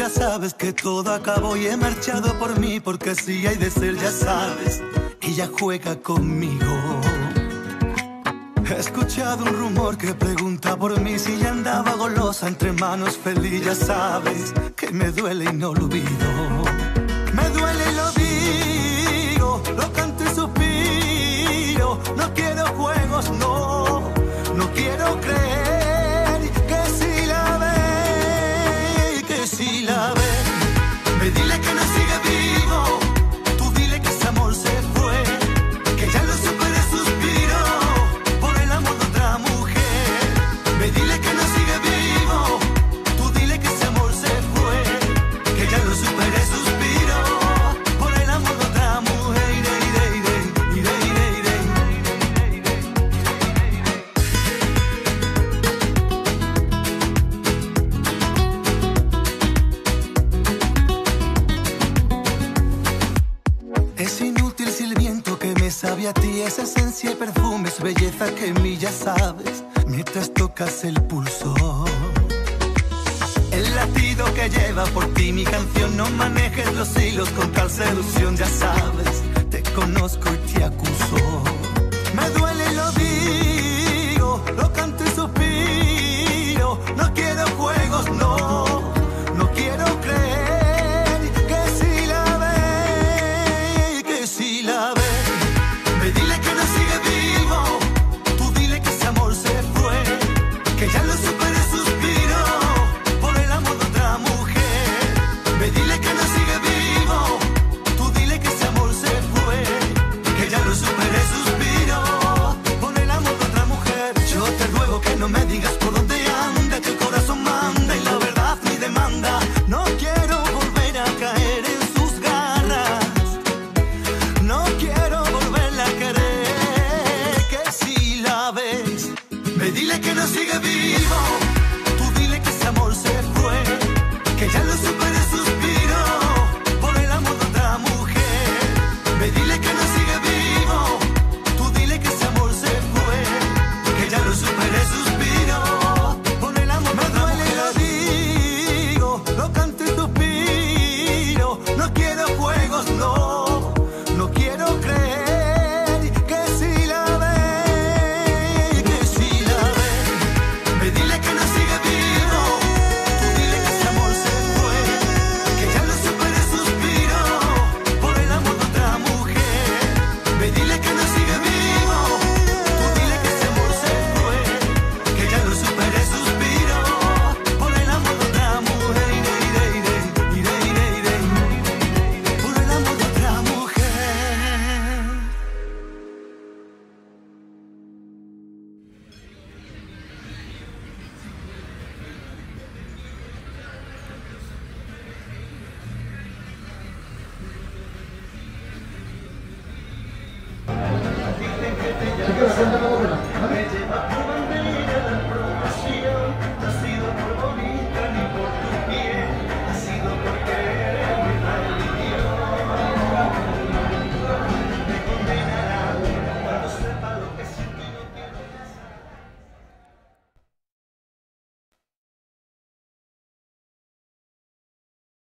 ya sabes que todo acabó y he marchado por mí, porque así hay de ser, ya sabes. Ella juega conmigo. He escuchado un rumor que pregunta por mí, si ya andaba golosa entre manos feliz, ya sabes que me duele y no lo olvido. Me duele y lo digo, lo canto y suspiro. No quiero juegos, no, no quiero creer que si la ve, que si la ve. Me dile que no sigue vivo, tú dile que ese amor se fue, que ya lo superé, suspiro por el amor de otra mujer. Me dile que no sigue vivo, tú dile que ese amor se fue, que ya lo superé, suspiro por el amor de otra mujer. Es inútil si el viento que me sabe a ti es esencia y perfume, es belleza que en mí ya sabes, mientras tocas el pulso. El latido que lleva por ti mi canción, no manejes los hilos con tal seducción, ya sabes, te conozco y te acuso. Me duele y lo digo, lo canto y suspiro, no quiero